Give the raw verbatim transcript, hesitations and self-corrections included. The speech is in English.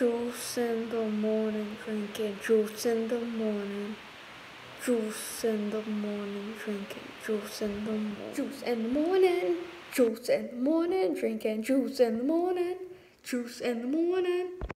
Juice in the morning, drinking juice in the morning. Juice in the morning, drinking juice in the morning. Juice in the morning, juice in the morning, drinking juice in the morning. Juice in the morning.